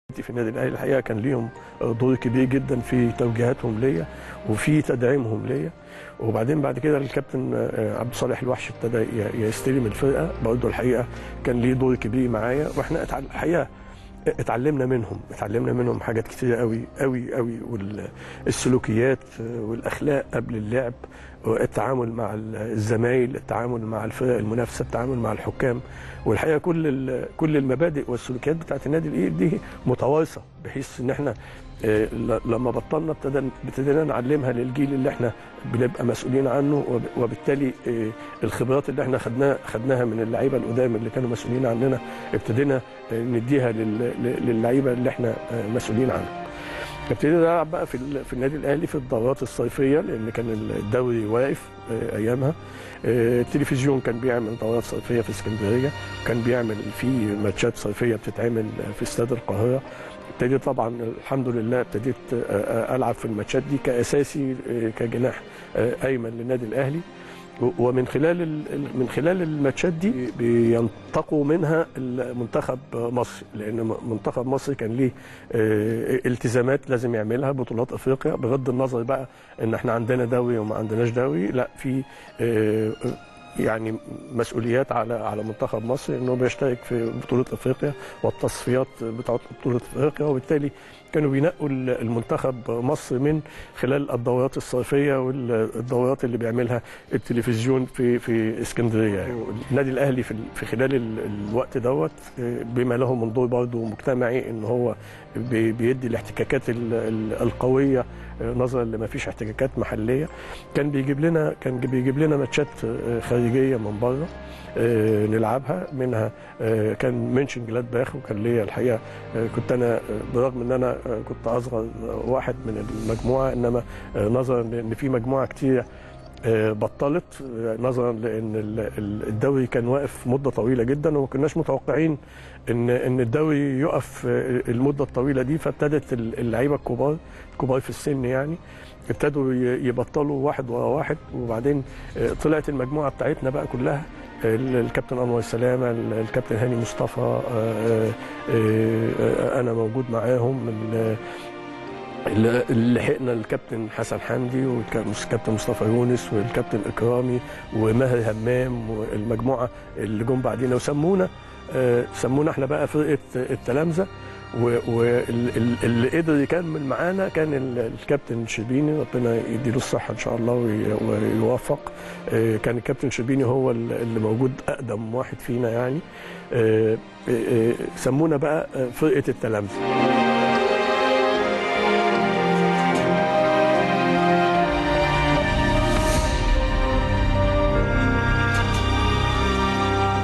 في النادي الاهلي الحقيقه كان ليهم دور كبير جدا في توجيهاتهم ليا وفي تدعيمهم ليا. وبعدين بعد كده الكابتن عبد الصالح الوحش ابتدى يستلم الفرقه، برضه الحقيقه كان ليه دور كبير معايا، واحنا الحقيقه اتعلمنا منهم حاجات كتيره قوي قوي قوي، والسلوكيات والاخلاق قبل اللعب، التعامل مع الزمايل، التعامل مع الفرق المنافسه، التعامل مع الحكام. والحقيقه كل المبادئ والسلوكيات بتاعت النادي الاهلي دي متوارثه، بحيث ان احنا لما بطلنا ابتدينا نعلمها للجيل اللي احنا بنبقى مسؤولين عنه، وبالتالي الخبرات اللي احنا خدناها من اللعيبه القدام اللي كانوا مسؤولين عننا ابتدينا نديها للعيبه اللي احنا مسؤولين عنها. ابتدينا نلعب بقى في النادي الاهلي في الدورات الصيفيه، لان كان الدوري واقف ايامها. التلفزيون كان بيعمل دورات صيفيه في اسكندريه، كان بيعمل في ماتشات صيفيه بتتعمل في استاد القاهره. ابتديت طبعا الحمد لله ابتديت العب في الماتشات دي كاساسي كجناح ايمن للنادي الاهلي. ومن خلال الماتشات دي بينتقوا منها منتخب مصر، لان منتخب مصر كان ليه التزامات لازم يعملها، بطولات افريقيا، بغض النظر بقى ان احنا عندنا دوري وما عندناش دوري، لا في يعني مسؤوليات على منتخب مصر انه بيشترك في بطوله افريقيا والتصفيات بتاعه بطوله افريقيا، وبالتالي كانوا بينقوا المنتخب مصر من خلال الدورات الصيفيه والدورات اللي بيعملها التلفزيون في اسكندريه. يعني النادي الاهلي في خلال الوقت دوت بما له من دور برضه مجتمعي، ان هو بيدي الاحتكاكات القويه نظرا لما فيش احتكاكات محليه. كان بيجيب لنا ماتشات خارجيه من بره نلعبها، منها كان منشن جلادباخ، وكان ليا الحقيقه كنت انا برغم ان انا كنت اصغر واحد من المجموعه، انما نظرا لان في مجموعه كتير بطلت، نظرا لان الدوري كان واقف مده طويله جدا، وما كناش متوقعين ان الدوري يقف المده الطويله دي. فابتدت اللعيبه الكبار في السن يعني ابتدوا يبطلوا واحد ورا واحد، وبعدين طلعت المجموعه بتاعتنا بقى كلها، الكابتن انور سلامه، الكابتن هاني مصطفى، انا موجود معاهم، اللي لحقنا الكابتن حسن حمدي والكابتن مصطفى يونس والكابتن اكرامي وماهر همام والمجموعه اللي جم بعدينا، وسمونا احنا بقى فرقه التلامذه. واللي قدر يكمل معانا كان الكابتن شربيني، ربنا يديله الصحه ان شاء الله ويوفق. كان الكابتن شربيني هو اللي موجود اقدم واحد فينا يعني. سمونا بقى فرقه التلامذه.